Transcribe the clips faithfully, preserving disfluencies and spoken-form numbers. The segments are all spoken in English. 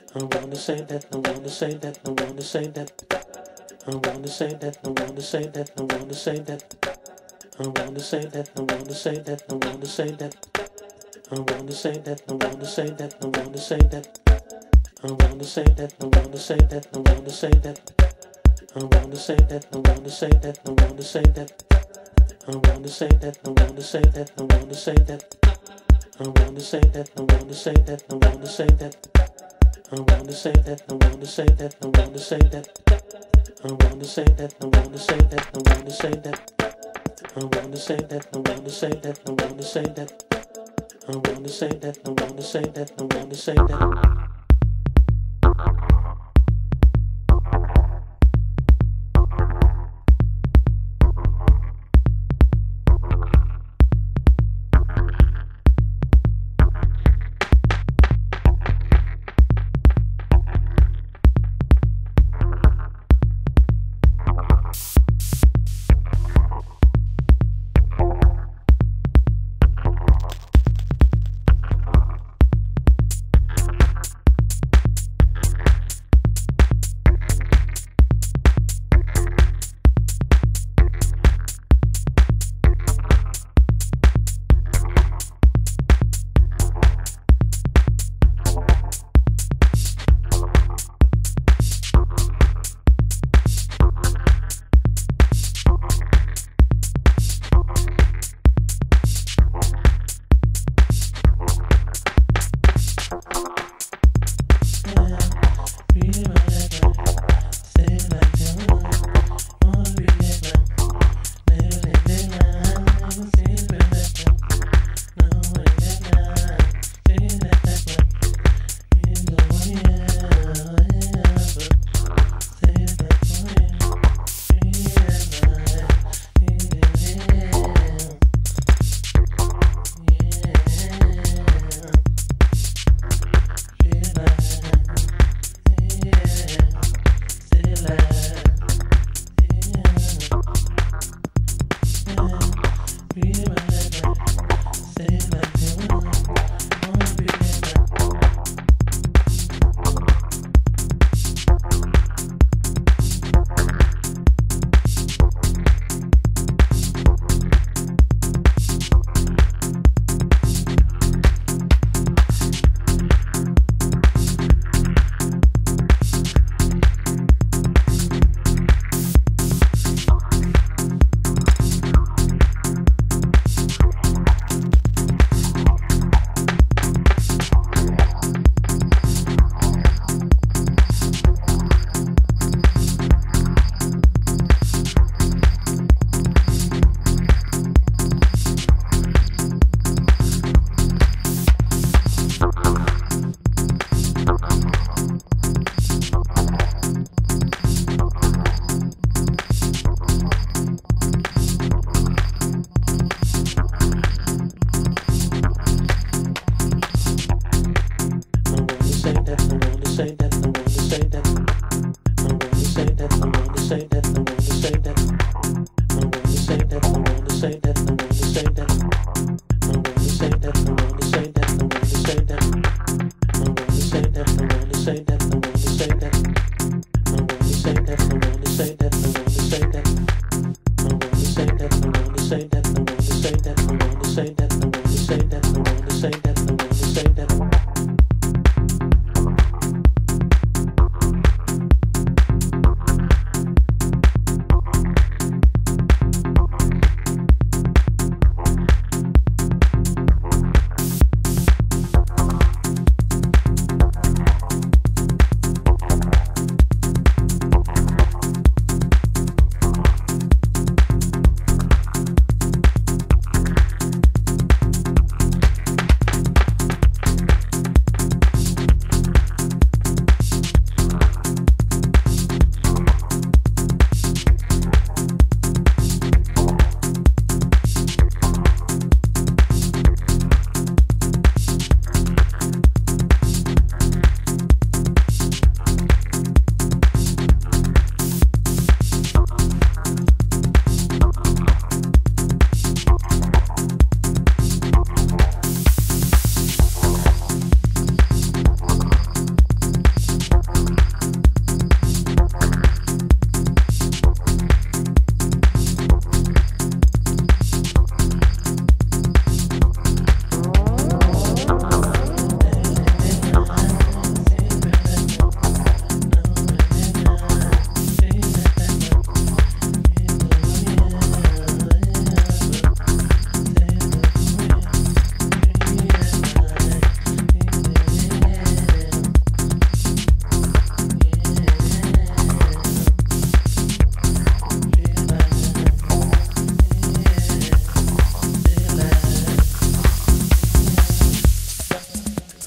I wanna say that, I wanna say that, I wanna say that. I wanna say that, I wanna say that, I wanna say that. I wanna say that, I wanna say that, I wanna say that. I wanna say that, I wanna say that, I wanna say that. I wanna say that, I wanna say that, I wanna say that. I wanna say that, I wanna say that, I wanna say that. I wanna say that, I wanna say that, I wanna say that. I wanna say that, I wanna say that, I wanna say that. I wanna say that, I wanna say that, I wanna say that. I wanna say that, I wanna say that, I wanna say that. I wanna say that, I wanna say that, I wanna say that. I wanna say that, I wanna say that, I wanna say that.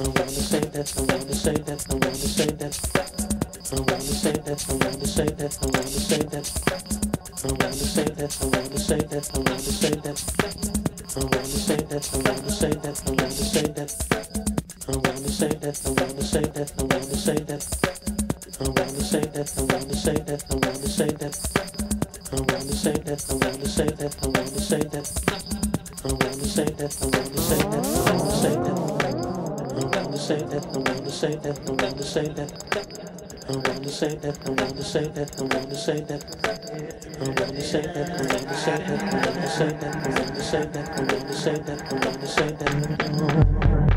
I wanna say that, I wanna say that, I wanna say that. I wanna say that, I wanna say that, I wanna say that. I wanna say that, I wanna say that, I wanna say that. I wanna say that, I wanna say that, I wanna say that. I wanna say that, I wanna say that, I wanna say that. I wanna say that, I wanna say that, I wanna say that. I wanna say that, I wanna say that, I wanna say that. I wanna say that, I wanna say that, I wanna say that. I wanna say that, I wanna say that, I wanna say that. I wanna say that, I wanna say that, I wanna say that. I wanna say that, I wanna say that, I wanna say that, I wanna say that, I wanna say that, I wanna say that.